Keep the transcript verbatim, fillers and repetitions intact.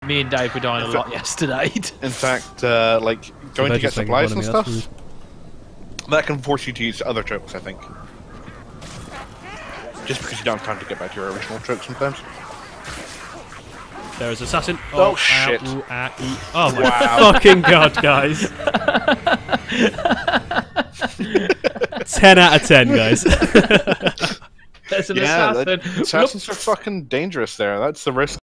Me and Dave were dying a lot yesterday. In fact, uh, like going to get supplies and stuff, that can force you to use other tricks, I think. Just because you don't have time to get back to your original trick sometimes. There is assassin. Oh, oh shit! Ow, ooh, ah, ee. Oh my wow. fucking god, guys! ten out of ten, guys. There's an yeah, assassin. That, assassins are fucking dangerous there. That's the risk.